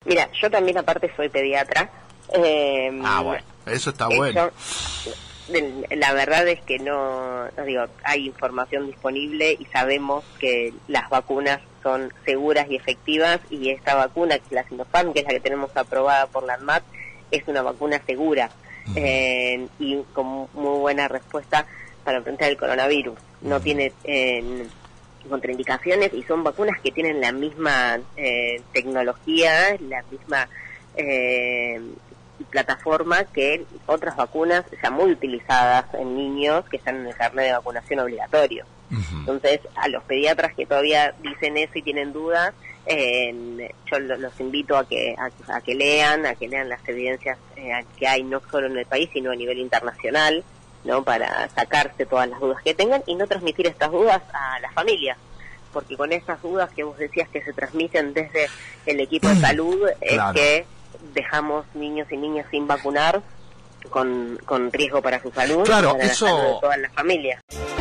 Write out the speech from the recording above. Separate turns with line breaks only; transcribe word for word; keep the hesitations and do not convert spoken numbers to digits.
Mira, yo también aparte soy pediatra. Eh,
ah, bueno, eso está
eso,
bueno.
La verdad es que no, no digo, hay información disponible y sabemos que las vacunas son seguras y efectivas, y esta vacuna, que es la Sinopharm, que es la que tenemos aprobada por la ANMAT, es una vacuna segura uh-huh. eh, y con muy buena respuesta para enfrentar el coronavirus. No uh-huh. tiene eh, contraindicaciones y son vacunas que tienen la misma eh, tecnología, la misma eh, plataforma que otras vacunas ya muy utilizadas en niños que están en el carnet de vacunación obligatorio. Uh-huh. Entonces, a los pediatras que todavía dicen eso y tienen dudas, eh, yo los invito a que a, a que lean, a que lean las evidencias eh, que hay no solo en el país, sino a nivel internacional, ¿no? Para sacarse todas las dudas que tengan y no transmitir estas dudas a las familias, porque con esas dudas que vos decías que se transmiten desde el equipo de salud, claro. es que dejamos niños y niñas sin vacunar con, con riesgo para su salud,
claro,
y para
eso...
la salud de todas las familias.